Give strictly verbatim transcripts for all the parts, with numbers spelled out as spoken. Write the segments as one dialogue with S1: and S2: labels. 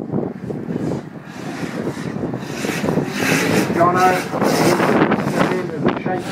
S1: Jono, shake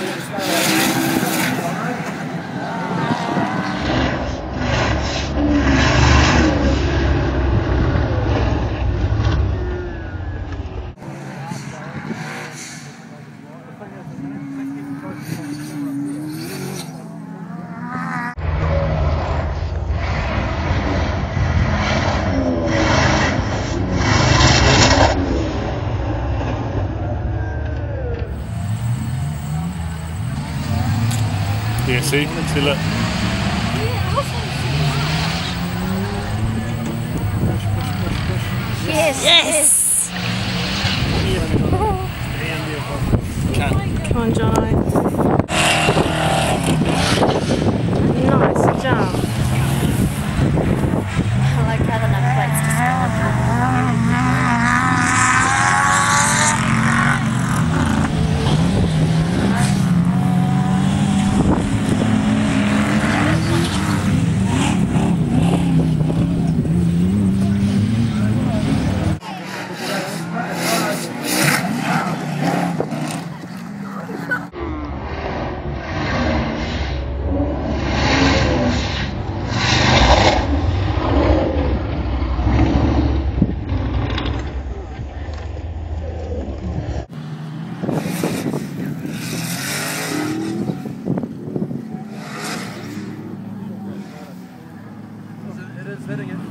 S2: Yeah, see, see, look.
S3: Yes, yes.
S2: Can.
S3: Come on, Jono. Nice jump.
S4: I like having enough plates to start.
S1: It is hitting it.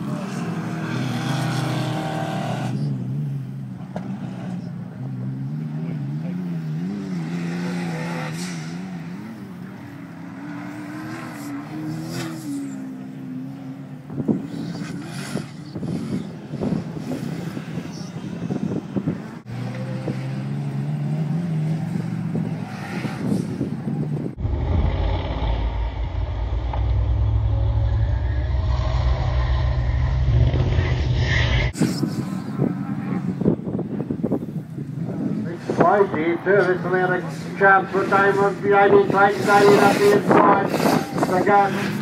S1: Five D service allowed a chance for a time of the eighty plate staying up the inside. The gun.